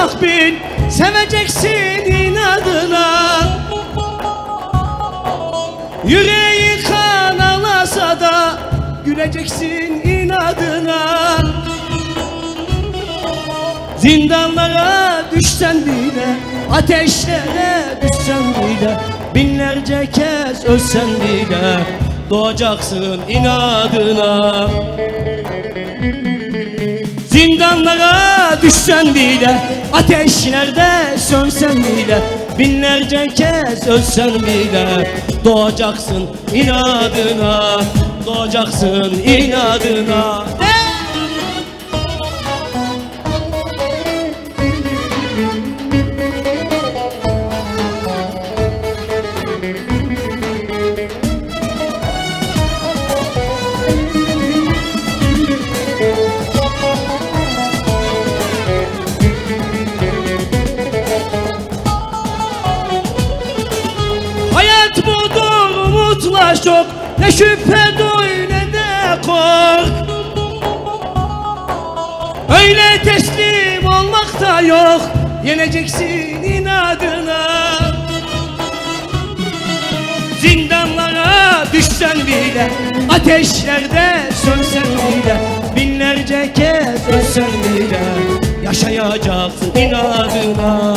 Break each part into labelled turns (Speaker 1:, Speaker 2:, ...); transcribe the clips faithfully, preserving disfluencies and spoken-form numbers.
Speaker 1: bak bil, seveceksin inadına. Yüreği kan alasa da güleceksin inadına. Zindanlara düşsen bile, ateşlere düşsen bile, binlerce kez ölsen bile doğacaksın inadına. Zindanlara düşsen bile, ateşlerde sönsen bile, binlerce kez ölsen bile doğacaksın inadına. Doğacaksın inadına. Hayat budur, umutla çok, ne şüphe duy ne de kork. Öyle teslim olmak da yok, yeneceksin inadına. Zindanlara düşsen bile, ateşlerde sönsen bile, binlerce kez ölsen bile yaşayacaksın inadına.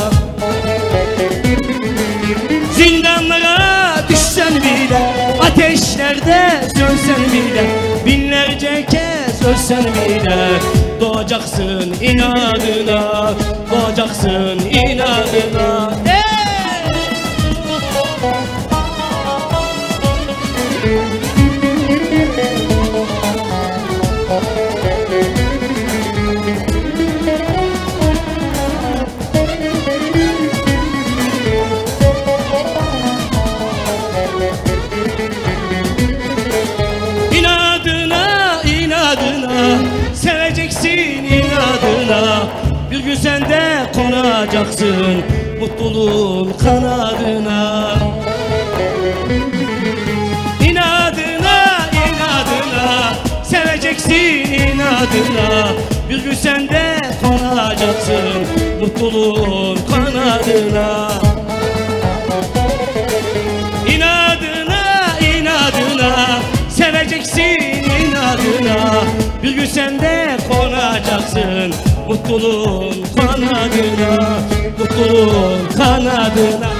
Speaker 1: Zindanlara düşsen bile, ateşlerde sönsen bile, binlerce kez ölsen bile doğacaksın inadına. Doğacaksın inadına. Hey! İnadına, inadına, seveceksin inadına. Bir gün sen de konacaksın mutluluğun kanadına. İnadına, inadına, seveceksin inadına. Bir gün sen de konacaksın mutluluğun kanadına. İnadına, inadına, seveceksin inadına. Bir gün sen de konacaksın mutluluğun kanadına. Mutluluğun kanadına.